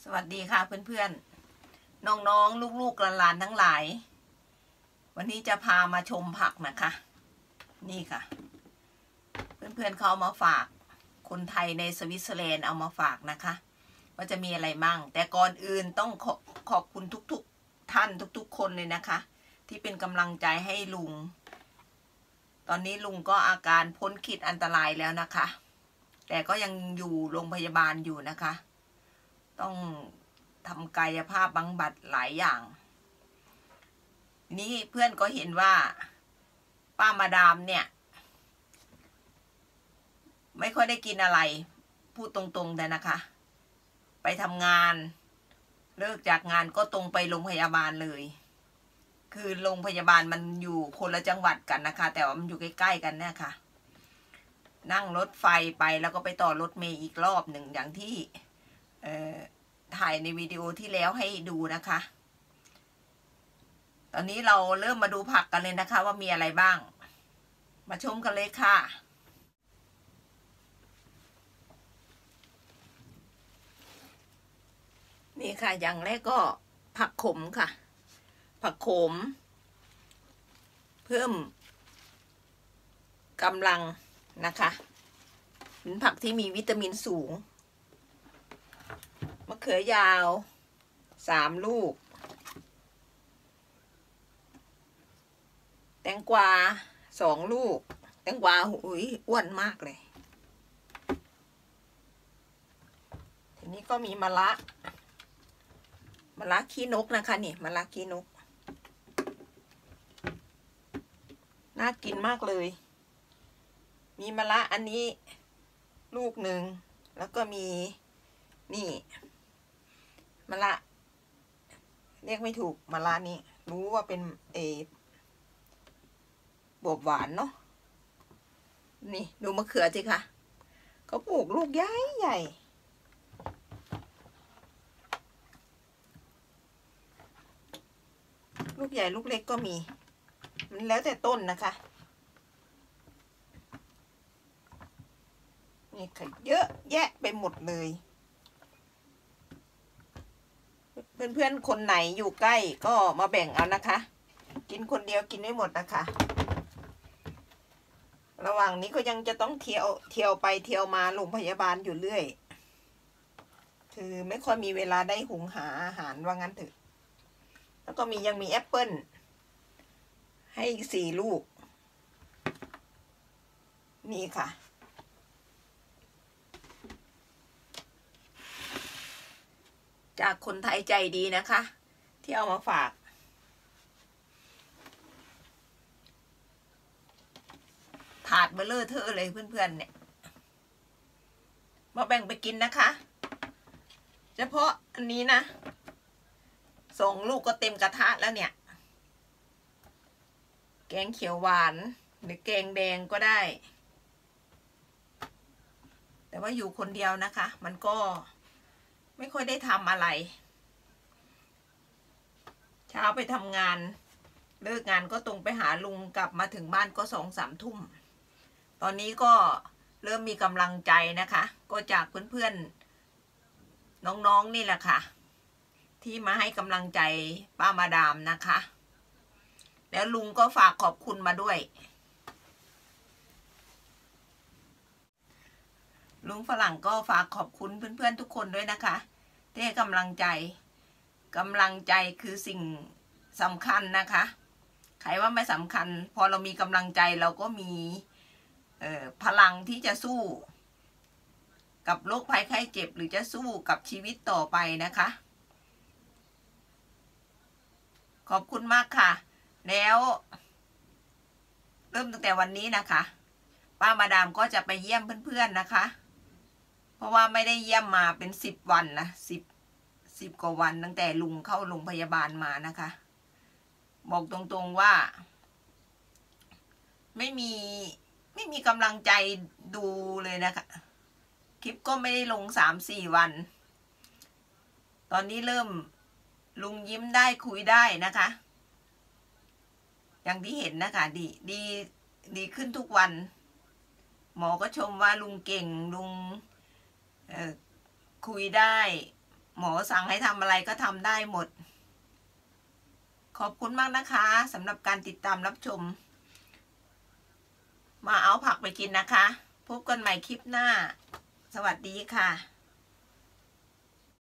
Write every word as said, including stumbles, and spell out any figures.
สวัสดีค่ะเพื่อนๆน้องๆลูกๆหลานๆทั้งหลายวันนี้จะพามาชมผักนะคะนี่ค่ะเพื่อนๆเขาเอามาฝากคนไทยในสวิตเซอร์แลนด์เอามาฝากนะคะว่าจะมีอะไรมั่งแต่ก่อนอื่นต้องขอขอบคุณทุกๆท่านทุกๆคนเลยนะคะที่เป็นกำลังใจให้ลุงตอนนี้ลุงก็อาการพ้นขีดอันตรายแล้วนะคะแต่ก็ยังอยู่โรงพยาบาลอยู่นะคะต้องทำกายภาพบำบัดหลายอย่างนี้เพื่อนก็เห็นว่าป้ามาดามเนี่ยไม่ค่อยได้กินอะไรพูดตรงๆแต่นะคะไปทำงานเลิกจากงานก็ตรงไปโรงพยาบาลเลยคือโรงพยาบาลมันอยู่คนละจังหวัดกันนะคะแต่ว่ามันอยู่ใกล้ๆกันเนี่ยค่ะนั่งรถไฟไปแล้วก็ไปต่อรถเมล์อีกรอบหนึ่งอย่างที่เอ่อถ่ายในวิดีโอที่แล้วให้ดูนะคะตอนนี้เราเริ่มมาดูผักกันเลยนะคะว่ามีอะไรบ้างมาชมกันเลยค่ะนี่ค่ะอย่างแรกก็ผักขมค่ะผักขมเพิ่มกำลังนะคะเป็นผักที่มีวิตามินสูงมะเขือยาวสามลูกแตงกวาสองลูกแตงกวาอุ้ยอ้วนมากเลยทีนี้ก็มีมะระมะระขี้นกนะคะนี่มะระขี้นกน่ากินมากเลยมีมะระอันนี้ลูกหนึ่งแล้วก็มีนี่มะระเรียกไม่ถูกมะระนี่รู้ว่าเป็นเอบวบหวานเนาะนี่ดูมะเขือสิคะเขาปลูกลูกใหญ่ใหญ่ลูกใหญ่ลูกเล็กก็มีมันแล้วแต่ต้นนะคะนี่ค่ะเยอะแยะไปหมดเลยเพื่อนๆคนไหนอยู่ใกล้ก็มาแบ่งเอานะคะกินคนเดียวกินไม่หมดนะคะระหว่างนี้ก็ยังจะต้องเที่ยวเที่ยวไปเที่ยวมาโรงพยาบาลอยู่เรื่อยคือไม่ค่อยมีเวลาได้หุงหาอาหารว่างั้นเถอะแล้วก็มียังมีแอปเปิ้ลให้สี่ลูกนี่ค่ะจากคนไทยใจดีนะคะที่เอามาฝากถาดเบลเลอร์เธอเลยเพื่อนๆเนี่ยมาแบ่งไปกินนะคะเฉพาะอันนี้นะสองลูกก็เต็มกระทะแล้วเนี่ยแกงเขียวหวานหรือแกงแดงก็ได้แต่ว่าอยู่คนเดียวนะคะมันก็ไม่ค่อยได้ทำอะไรเช้าไปทำงานเลิกงานก็ตรงไปหาลุงกลับมาถึงบ้านก็สองสามทุ่มตอนนี้ก็เริ่มมีกำลังใจนะคะก็จากเพื่อนๆน้องๆนี่แหละค่ะที่มาให้กำลังใจป้ามาดามนะคะแล้วลุงก็ฝากขอบคุณมาด้วยลุงฝรั่งก็ฝากขอบคุณเพื่อนๆทุกคนด้วยนะคะที่ให้กำลังใจกำลังใจคือสิ่งสำคัญนะคะใครว่าไม่สำคัญพอเรามีกำลังใจเราก็มีเอ่อพลังที่จะสู้กับโรคภัยไข้เจ็บหรือจะสู้กับชีวิตต่อไปนะคะขอบคุณมากค่ะแล้วเริ่มตั้งแต่วันนี้นะคะป้ามาดามก็จะไปเยี่ยมเพื่อนๆนะคะเพราะว่าไม่ได้เยี่ยมมาเป็นสิบวันนะสิบสิบกว่าวันตั้งแต่ลุงเข้าโรงพยาบาลมานะคะบอกตรงๆว่าไม่มีไม่มีกำลังใจดูเลยนะคะคลิปก็ไม่ได้ลงสามสี่วันตอนนี้เริ่มลุงยิ้มได้คุยได้นะคะอย่างที่เห็นนะคะดีดีดีขึ้นทุกวันหมอก็ชมว่าลุงเก่งลุงเอ่อคุยได้หมอสั่งให้ทำอะไรก็ทำได้หมดขอบคุณมากนะคะสำหรับการติดตามรับชมมาเอาผักไปกินนะคะพบกันใหม่คลิปหน้าสวัสดีค่ะ